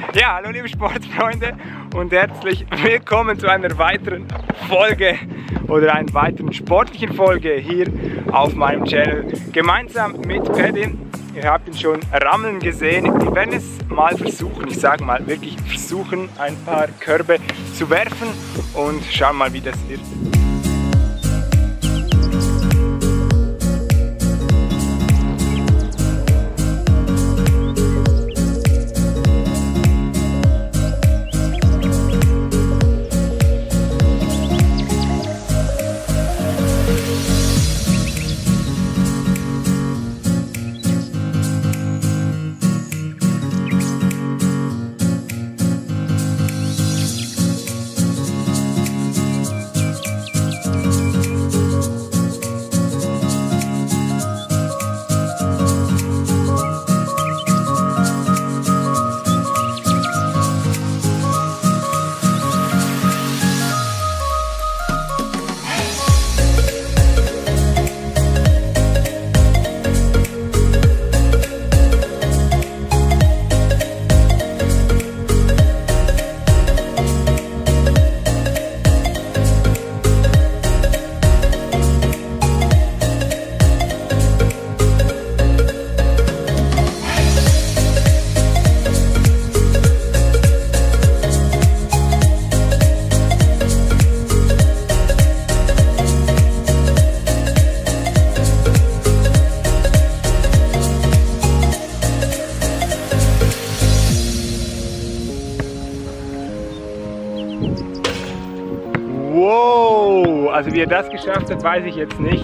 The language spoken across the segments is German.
Ja, hallo liebe Sportfreunde und herzlich willkommen zu einer weiteren Folge oder einer weiteren sportlichen Folge hier auf meinem Channel. Gemeinsam mit Paddy. Ihr habt ihn schon rammeln gesehen. Wir werden es mal versuchen, ich sage mal wirklich versuchen, ein paar Körbe zu werfen und schauen mal, wie das wird. Wow, also wie er das geschafft hat, weiß ich jetzt nicht.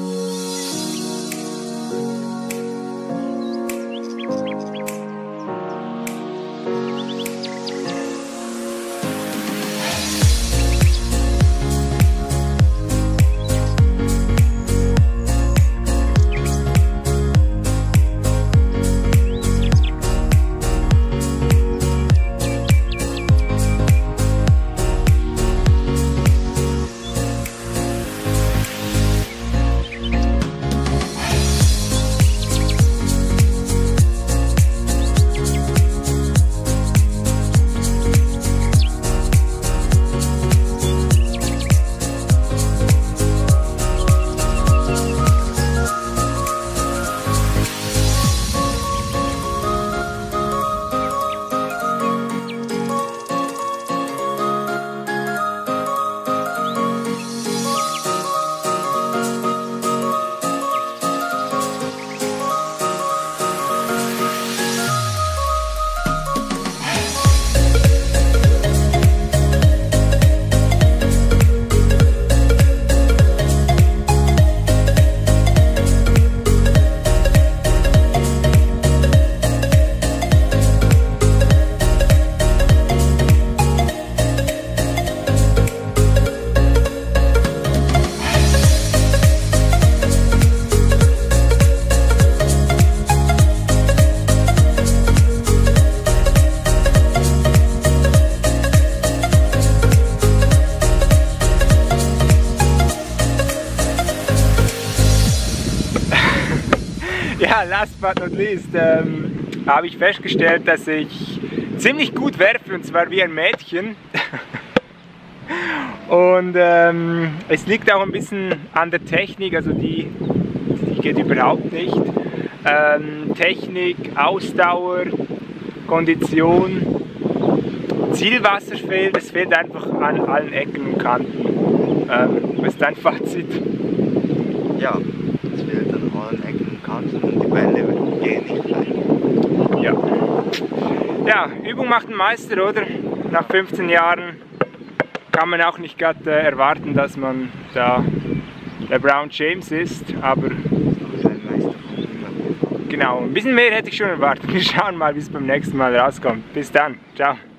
Ja, last but not least habe ich festgestellt, dass ich ziemlich gut werfe, und zwar wie ein Mädchen. Und es liegt auch ein bisschen an der Technik, also die geht überhaupt nicht. Technik, Ausdauer, Kondition, Zielwasser fehlt, es fehlt einfach an allen Ecken und Kanten. Was ist dein Fazit? Ja, es fehlt an allen Ecken und Kanten und die Bälle gehen nicht rein. Ja. Ja, Übung macht den Meister, oder? Nach 15 Jahren kann man auch nicht gerade erwarten, dass man da LeBron James ist, aber genau, ein bisschen mehr hätte ich schon erwartet. Wir schauen mal, wie es beim nächsten Mal rauskommt. Bis dann, ciao.